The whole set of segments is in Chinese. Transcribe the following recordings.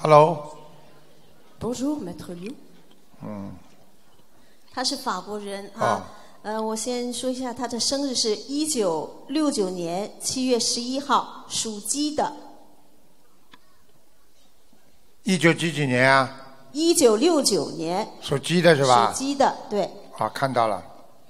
Hello。 Bonjour, Maître Liu。他是法国人啊。我先说一下他的生日是1969年7月11号，属鸡的。 19几年啊 ？1969年。 属鸡的是吧？ 属鸡的，对。 啊，看到了。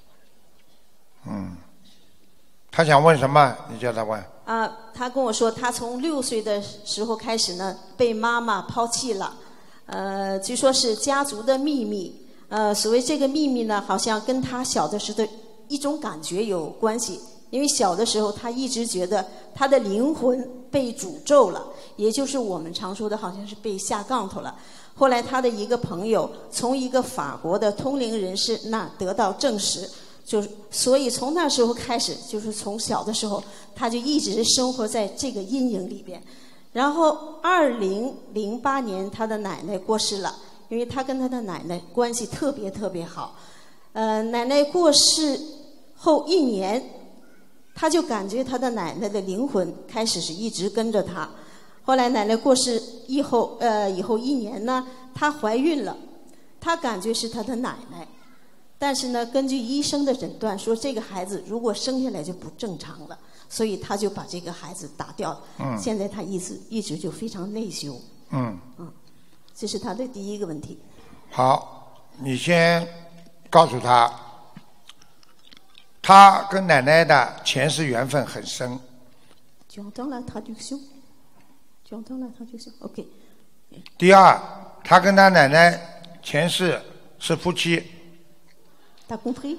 他想问什么？你叫他问。 他跟我说，他从6岁的时候开始呢，被妈妈抛弃了。据说是家族的秘密。所谓这个秘密呢，好像跟他小的时候的一种感觉有关系。因为小的时候，他一直觉得他的灵魂被诅咒了，也就是我们常说的，好像是被下杠头了。后来他的一个朋友从一个法国的通灵人士那得到证实，所以从那时候开始，就是从小的时候，他就一直生活在这个阴影里边。然后2008年，他的奶奶过世了。因为他跟他的奶奶关系特别特别好，奶奶过世后1年，他就感觉他的奶奶的灵魂开始是一直跟着他。后来奶奶过世以后1年呢，她怀孕了，他感觉是他的奶奶，但是呢，根据医生的诊断说，这个孩子如果生下来就不正常了，所以他就把这个孩子打掉了。现在他一直就非常内疚。这是他的第一个问题。 好，你先告诉他，他跟奶奶的前世缘分很深。 Tu entends la traduction? Tu entends la traduction? OK。 第二，他跟他奶奶前世是夫妻。 T'as compris?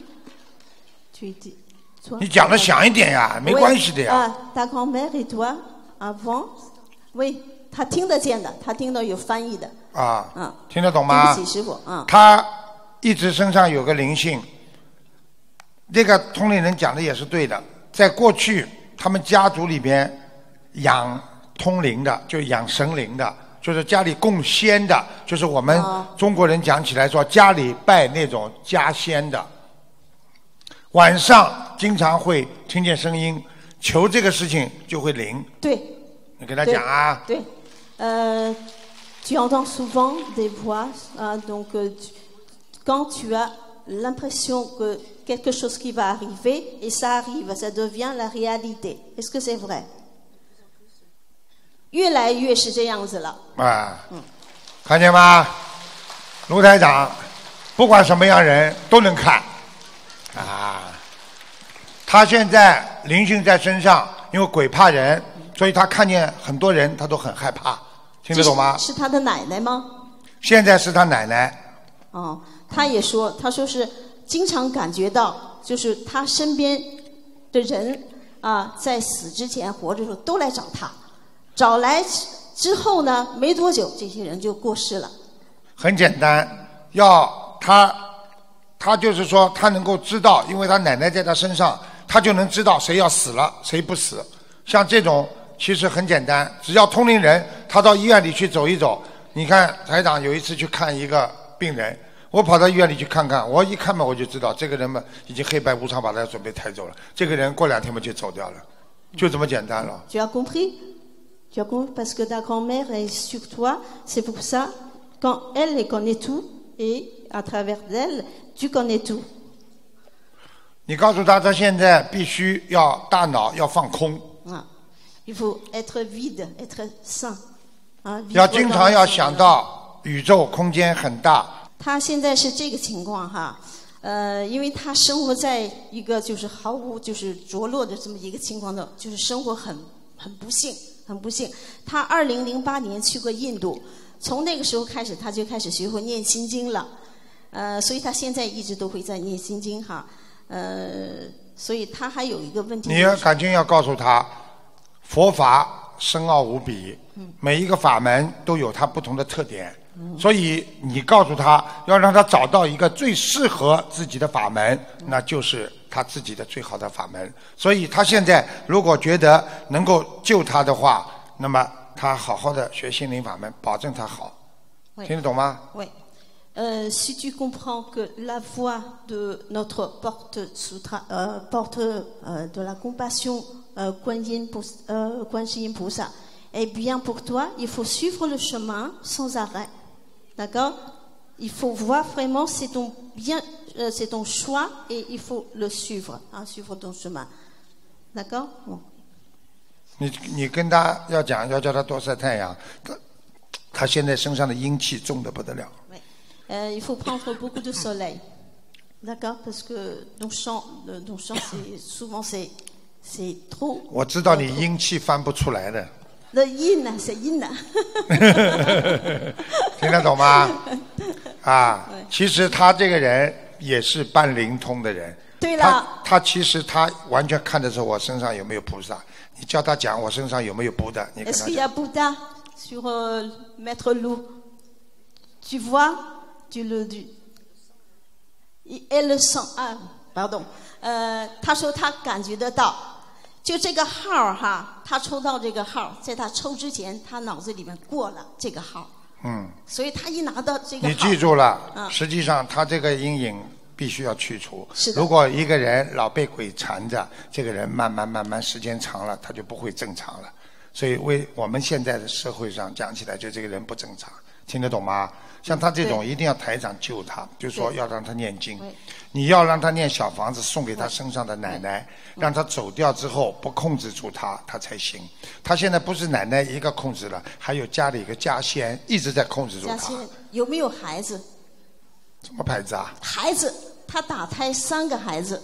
你讲的响一点呀，没关系的呀。 Ta grand-mère et toi avant? Oui。他听得见的，他听到有翻译的。 听得懂吗？ 对不起，师傅。 他一直身上有个灵性。这个通灵人讲的也是对的。在过去，他们家族里边养通灵的，就养神灵的，就是家里供仙的，就是我们中国人讲起来说，家里拜那种家仙的。晚上经常会听见声音，求这个事情就会灵。 对。 你跟他讲啊。 对。Tu entends souvent des voix, donc quand tu as l'impression que quelque chose qui va arriver, et ça arrive, ça devient la réalité. Est-ce que c'est vrai? 越来越是这样子了。 看见吗？卢台长，不管什么样人都能看。他现在灵性在身上，因为鬼怕人，所以他看见很多人，他都很害怕。听得懂吗？ 是他的奶奶吗？ 现在是他奶奶。 他也说，他说是经常感觉到，就是他身边的人在死之前活着的时候都来找他，找来之后呢，没多久这些人就过世了。 很简单，要他就是说他能够知道，因为他奶奶在他身上，他就能知道谁要死了，谁不死。像这种。其实很简单，只要通灵人，他到医院里去走一走。你看台长有一次去看一个病人，我跑到医院里去看看，我一看嘛我就知道这个人嘛已经黑白无常把他准备抬走了，这个人过2天嘛就走掉了，就这么简单了。 Tu as compris? Tu as compris parce que ta grand-mère est sur toi, c'est pour ça quand elle connaît tout et à travers elle tu connais tout. 你告诉他，他现在必须要大脑要放空。 Il faut être vide, être sain. 要经常要想到宇宙空间很大。 他现在是这个情况哈，因为他生活在一个就是毫无就是着落的这么一个情况的，就是生活很不幸，很不幸。他2008年去过印度，从那个时候开始他就开始学会念心经了，所以他现在一直都会在念心经哈，所以他还有一个问题。 你要赶紧要告诉他。佛法深奥无比，每一个法门都有它不同的特点，所以你告诉他，要让他找到一个最适合自己的法门，那就是他自己的最好的法门。所以他现在如果觉得能够救他的话，那么他好好的学心灵法门，保证他好。听得懂吗？ Si tu comprends que la voie de notre porte de la compassion, 观世音菩萨 Eh bien, pour toi, il faut suivre le chemin sans arrêt. D'accord? Il faut voir vraiment c'est ton bien, c'est ton choix et il faut le suivre, suivre ton chemin. D'accord? Bon. 你跟他要讲，要叫他多晒太阳。他现在身上的阴气重得不得了。 Il faut prendre beaucoup de soleil. D'accord? Parce que ton champ c'est souvent c'est trop. 我知道你阴气翻不出来的。 的阴呢，是阴呢。 听得懂吗？其实他这个人也是半灵通的人。 对了。 他其实他完全看得出我身上有没有菩萨。你叫他讲我身上有没有Bouddha，你跟他讲。 Est-ce qu'il y a Bouddha sur Maître Lou? Tu vois? Et le sang. Pardon. 他说他感觉得到。就这个号哈，他抽到这个号，在他抽之前，他脑子里面过了这个号。所以他一拿到这个号， 你记住了，实际上他这个阴影必须要去除。 是的。 如果一个人老被鬼缠着，这个人慢慢时间长了，他就不会正常了。所以为我们现在的社会上讲起来，就这个人不正常，听得懂吗？像他这种一定要台长救他，就是说要让他念经，你要让他念小房子送给他身上的奶奶，让他走掉之后不控制住他，他才行。他现在不是奶奶一个控制了，还有家里一个家仙一直在控制住他。 家仙有没有孩子？ 什么牌子啊？ 孩子，他打胎3个孩子。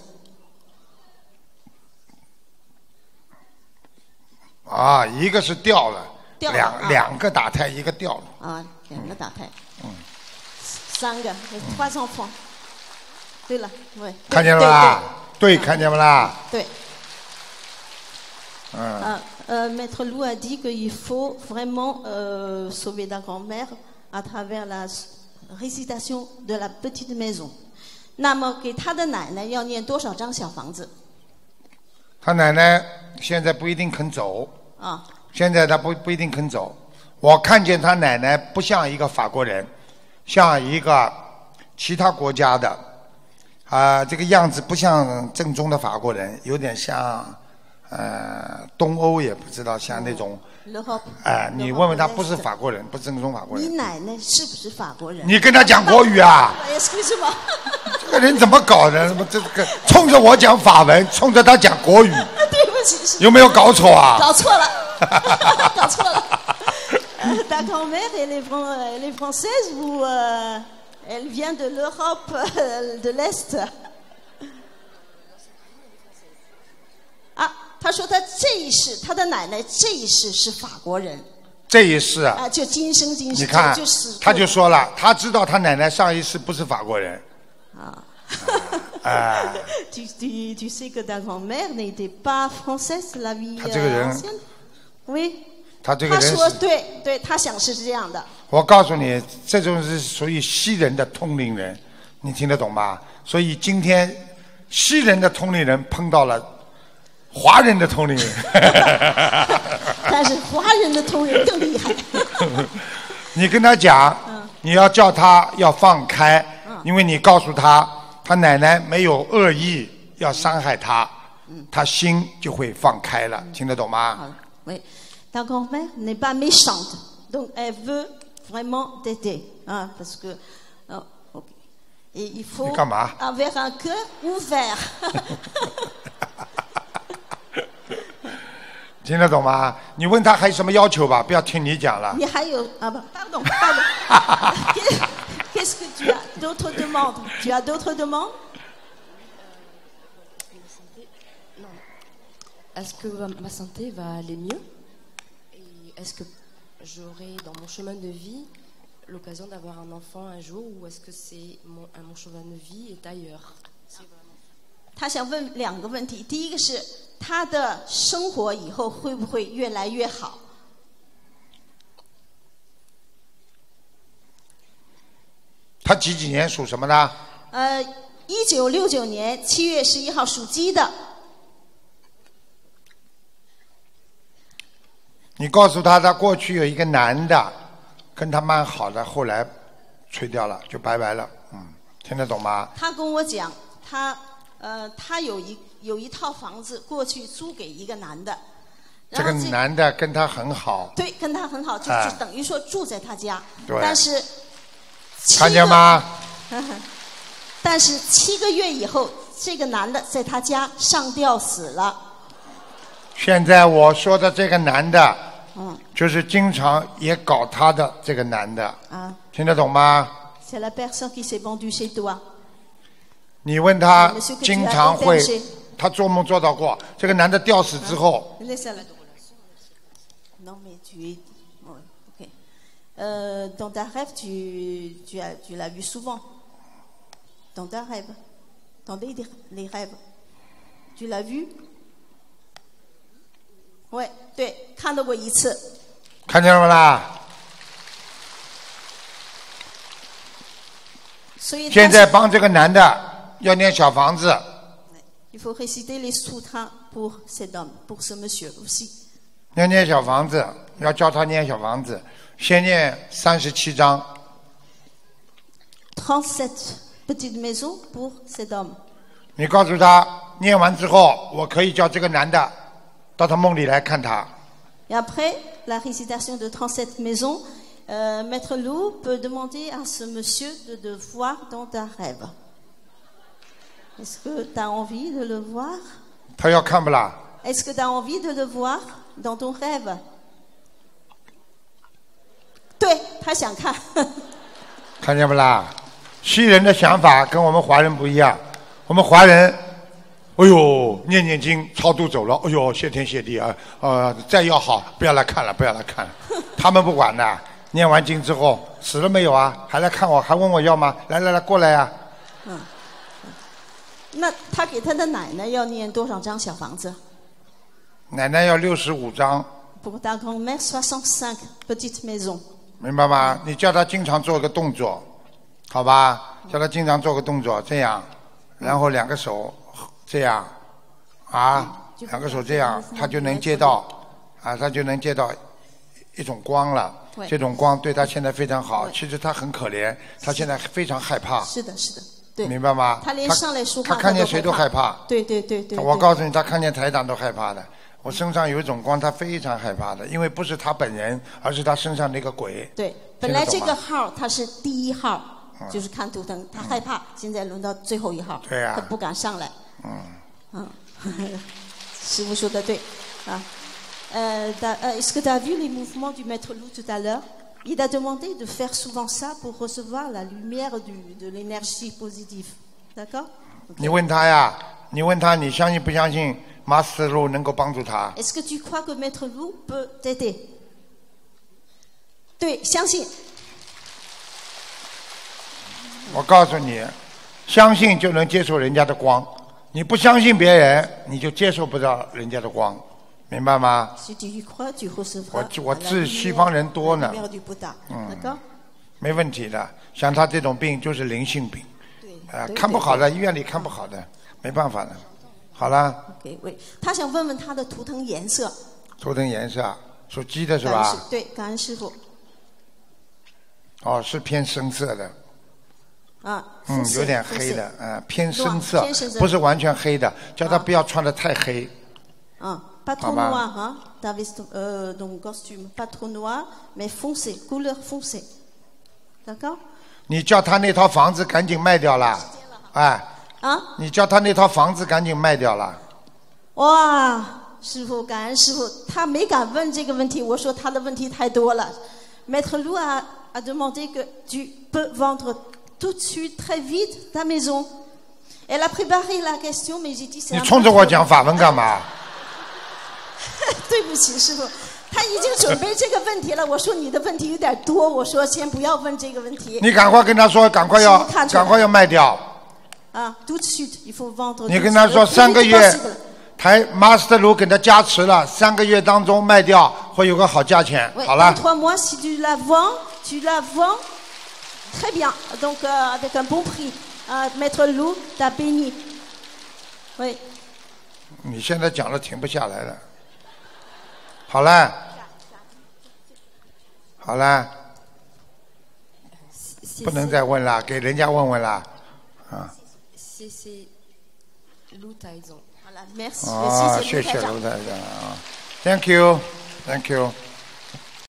一个是掉了，两个打胎，一个掉了。 2个打胎。3个，3 enfants。对了，对。 看见了吧？对，看见了啦。 对。Maître Lou a dit qu'il faut vraiment sauver la grand-mère à travers la récitation de la petite maison. 那么给他的奶奶要念多少张小房子？ 他奶奶现在不一定肯走。现在他不一定肯走。我看见他奶奶不像一个法国人，像一个其他国家的，这个样子不像正宗的法国人，有点像东欧，也不知道像那种。你问问他，不是法国人，不是正宗法国人。 你奶奶是不是法国人？ 你跟他讲国语啊？这个人怎么搞的？这个冲着我讲法文，冲着他讲国语。 对不起， 有没有搞错啊？ 搞错了，搞错了。Ta grand-mère, elle est française ou elle vient de l'Europe de l'Est? 他说他这一世，他的奶奶这一世是法国人。 这一世就今生今世。 你看，他就说了，他知道他奶奶上一世不是法国人。 Tu sais que ta grand-mère n'était pas française la vie ancienne? Oui. 他这个人， 他说对，他想是这样的。 我告诉你，这种是属于西人的通灵人，你听得懂吗？所以今天西人的通灵人碰到了华人的通灵人。 但是华人的通灵更厉害。 你跟他讲，你要叫他要放开，因为你告诉他，他奶奶没有恶意要伤害他，他心就会放开了，听得懂吗？ oui. Ta grand-mère n'est pas méchante, donc elle veut vraiment t'aider, parce que et il faut avoir un cœur ouvert. 听得懂吗？你问他还有什么要求吧，不要听你讲了。 你还有pardon. Qu'est-ce que tu as d'autres demandes? Tu as d'autres demandes? Est-ce que ma santé va aller mieux? Est-ce que j'aurai dans mon chemin de vie l'occasion d'avoir un enfant un jour, ou est-ce que mon chemin de vie est ailleurs? 他想问2个问题，第一个是他的生活以后会不会越来越好？ 他几年属什么的 ？1969年7月11号属鸡的。 你告诉他，他过去有一个男的，跟他蛮好的，后来吹掉了，就拜拜了。听得懂吗？ 他跟我讲，他有一套房子，过去租给一个男的， 这个男的跟他很好。 对，跟他很好，就等于说住在他家。 对。 但是看见吗？ 但是7个月以后，这个男的在他家上吊死了。 现在我说的这个男的，就是经常也搞他的这个男的，听得懂吗？ C'est la personne qui s'est vendue chez toi。 你问他经常会，他做梦做到过，这个男的吊死之后。 Non mais tu es, ok. Dans ta rêve, tu l'as vu souvent. Dans ta rêve, dans les rêves, tu l'as vu? 喂，对，看到过一次。 看见了吗啦？ 所以现在帮这个男的要念小房子。 Il faut réciter les sutras pour cet homme, pour ce monsieur aussi. 要念小房子，要教他念小房子，先念37章。 37 petites maisons pour cet homme. 你告诉他，念完之后，我可以叫这个男的到他梦里来看他。 Et après la récitation de 37 maisons, Maître Lou peut demander à ce monsieur de voir dans ta rêve. Est-ce que tu as envie de le voir? 他要看不啦？ Est-ce que tu as envie de le voir dans ton rêve? 对，他想看。 看见不啦？西人的想法跟我们华人不一样。我们华人，哎呦，念念经超度走了，哎呦，谢天谢地啊！再要好，不要来看了，不要来看了。他们不管的，念完经之后死了没有啊？还来看我，还问我要吗？来，过来呀！ 那他给他的奶奶要念多少张小房子？ 奶奶要65张。 Pour ta grand-mère 65 petites maisons。 明白吗？你叫他经常做个动作，好吧？叫他经常做个动作，这样，然后2个手这样，2个手这样，他就能接到，他就能接到一种光了。这种光对他现在非常好。其实他很可怜，他现在非常害怕。 是的。对， 明白吗？ 他连上来说话他看见谁都害怕。 对。 我告诉你，他看见台长都害怕的。我身上有一种光，他非常害怕的，因为不是他本人，而是他身上那个鬼。 对，本来这个号他是第1号，就是看图腾，他害怕，现在轮到最后1号， 对呀， 他不敢上来。师父说的对啊。Est-ce que tu as vu les mouvements du maître Lou tout à l'heure? Il a demandé de faire souvent ça pour recevoir la lumière de l'énergie positive. D'accord? 你问他呀，你问他，你相信不相信马斯路能够帮助他 Est-ce que tu crois que maître Lou peut t'aider? 对，相信。 我告诉你，相信就能接受人家的光，你不相信别人，你就接受不到人家的光。明白吗？我治西方人多呢，没问题的。像他这种病就是灵性病，看不好的，医院里看不好的，没办法的。好了。 他想问问他的图腾颜色。 图腾颜色，属鸡的是吧？ 对，感恩师傅。 是偏深色的。有点黑的，偏深色，不是完全黑的，叫他不要穿得太黑。 Pas trop noir, hein, donc costume, pas trop noir, mais foncé, couleur foncée. D'accord? 你叫他那套房子赶紧卖掉了，你叫他那套房子赶紧卖掉了。 哇，师傅，感恩师傅，他没敢问这个问题，我说他的问题太多了。Maître Lou a demandé que tu peux vendre tout de suite très vite ta maison. Elle a préparé la question, mais j'ai dit c'est. 你冲着我讲法文干嘛？ 对不起，师傅，他已经准备这个问题了。我说你的问题有点多，我说先不要问这个问题。 你赶快跟他说，赶快要卖掉。 tout de suite, il faut vendre. 你跟他说3个月，Master Lou 给他加持了，3个月当中卖掉会有个好价钱。好了。 3 mois, si tu la vends, très bien. Donc avec un bon prix, Maître Lou t'a béni. Oui. 你现在讲了停不下来了。好了，不能再问了，给人家问问了， Lou台长。 谢谢卢台长啊， Thank you. Thank you.